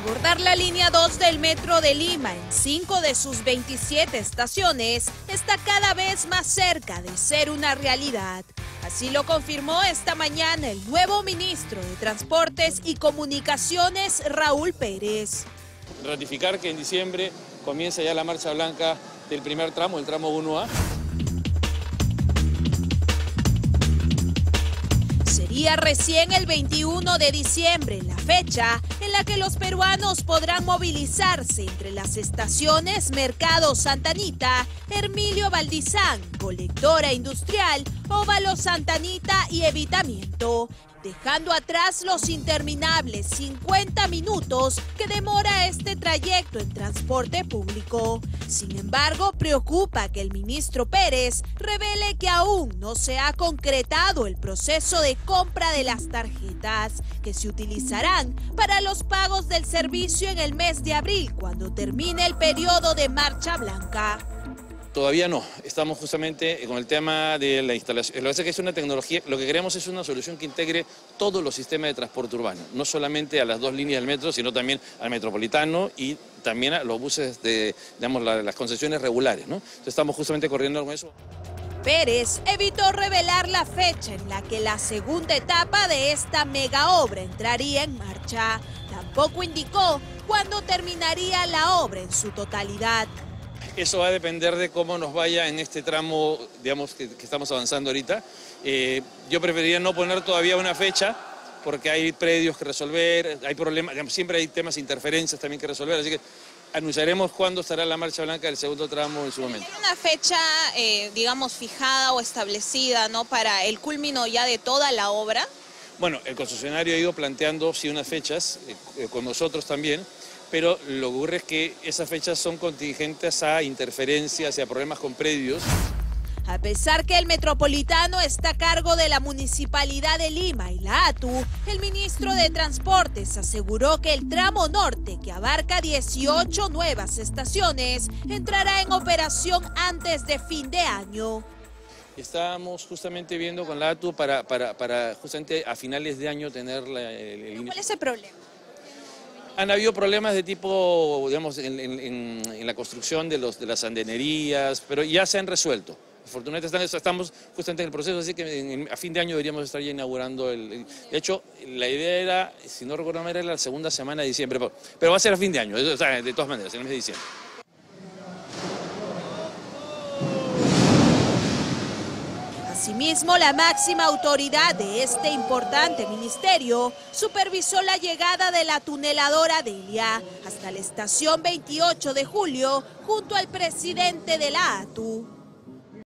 Abordar la línea 2 del Metro de Lima en 5 de sus 27 estaciones está cada vez más cerca de ser una realidad. Así lo confirmó esta mañana el nuevo ministro de Transportes y Comunicaciones, Raúl Pérez. Ratificar que en diciembre comienza ya la marcha blanca del primer tramo, el tramo 1A. Sería recién el 21 de diciembre la fecha en la que los peruanos podrán movilizarse entre las estaciones Mercado Santa Anita, Hermilio Valdizán, Colectora Industrial, Óvalo Santa Anita y Evitamiento, dejando atrás los interminables 50 minutos que demora este trayecto en transporte público. Sin embargo, preocupa que el ministro Pérez revele que aún no se ha concretado el proceso de compra de las tarjetas que se utilizarán para los pagos del servicio en el mes de abril, cuando termine el periodo de marcha blanca. Todavía no, estamos justamente con el tema de la instalación. Lo que pasa es que es una tecnología, lo que queremos es una solución que integre todos los sistemas de transporte urbano, no solamente a las dos líneas del metro, sino también al metropolitano y también a los buses de, digamos, las concesiones regulares, ¿no? Entonces estamos justamente corriendo con eso. Pérez evitó revelar la fecha en la que la segunda etapa de esta mega obra entraría en marcha. Tampoco indicó cuándo terminaría la obra en su totalidad. Eso va a depender de cómo nos vaya en este tramo, digamos, que estamos avanzando ahorita. Yo preferiría no poner todavía una fecha, porque hay predios que resolver, hay problemas, siempre hay temas de interferencias también que resolver, así que anunciaremos cuándo estará la marcha blanca del segundo tramo en su momento. ¿Hay una fecha, digamos, fijada o establecida, ¿no, para el culmino ya de toda la obra? Bueno, el concesionario ha ido planteando sí unas fechas, con nosotros también, pero lo que ocurre es que esas fechas son contingentes a interferencias y a problemas con predios. A pesar que el metropolitano está a cargo de la Municipalidad de Lima y la ATU, el ministro de Transportes aseguró que el tramo norte, que abarca 18 nuevas estaciones, entrará en operación antes de fin de año. Estamos justamente viendo con la ATU para justamente a finales de año tener ¿Cuál es el problema? Han habido problemas de tipo, digamos, en la construcción de las andenerías, pero ya se han resuelto. Afortunadamente estamos justamente en el proceso, así que a fin de año deberíamos estar ya inaugurando De hecho, la idea era, si no recuerdo mal, era la segunda semana de diciembre, pero va a ser a fin de año, o sea, de todas maneras, en el mes de diciembre. Asimismo, la máxima autoridad de este importante ministerio supervisó la llegada de la tuneladora Delia hasta la estación 28 de julio junto al presidente de la ATU.